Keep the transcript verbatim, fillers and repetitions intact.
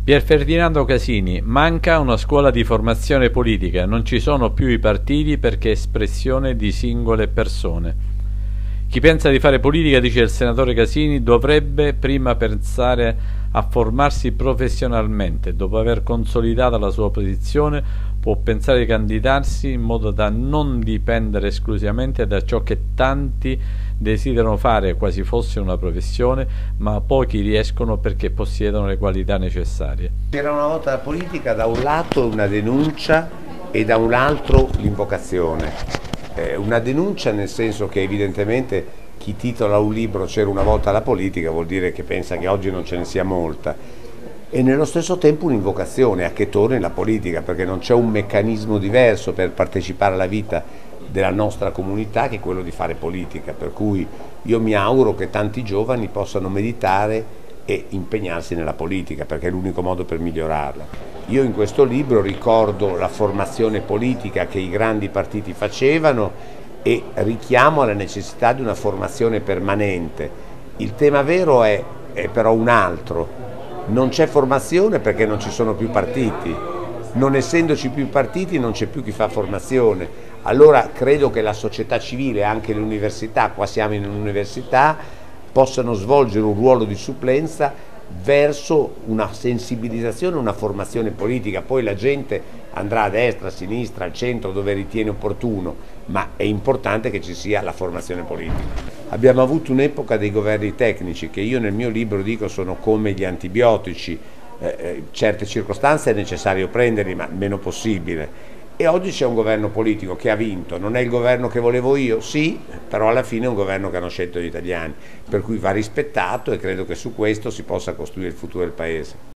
Pier Ferdinando Casini: manca una scuola di formazione politica, non ci sono più i partiti perché è espressione di singole persone. Chi pensa di fare politica, dice il senatore Casini, dovrebbe prima pensare a formarsi professionalmente. Dopo aver consolidato la sua posizione, può pensare di candidarsi in modo da non dipendere esclusivamente da ciò che tanti desiderano fare, quasi fosse una professione, ma pochi riescono perché possiedono le qualità necessarie. C'era una volta la politica, da un lato una denuncia e da un altro l'invocazione. Eh, una denuncia nel senso che evidentemente chi titola un libro "C'era una volta la politica" vuol dire che pensa che oggi non ce ne sia molta, e nello stesso tempo un'invocazione a che torni la politica, perché non c'è un meccanismo diverso per partecipare alla vita della nostra comunità che quello di fare politica, per cui io mi auguro che tanti giovani possano meditare e impegnarsi nella politica, perché è l'unico modo per migliorarla. Io in questo libro ricordo la formazione politica che i grandi partiti facevano e richiamo alla necessità di una formazione permanente. Il tema vero è, è però un altro: non c'è formazione perché non ci sono più partiti, non essendoci più partiti non c'è più chi fa formazione. Allora credo che la società civile, anche le università, qua siamo in un'università, possano svolgere un ruolo di supplenza verso una sensibilizzazione, una formazione politica. Poi la gente andrà a destra, a sinistra, al centro, dove ritiene opportuno, ma è importante che ci sia la formazione politica. Abbiamo avuto un'epoca dei governi tecnici che io nel mio libro dico sono come gli antibiotici, eh, certe circostanze è necessario prenderli, ma meno possibile. E oggi c'è un governo politico che ha vinto, non è il governo che volevo io, sì, però alla fine è un governo che hanno scelto gli italiani, per cui va rispettato e credo che su questo si possa costruire il futuro del Paese.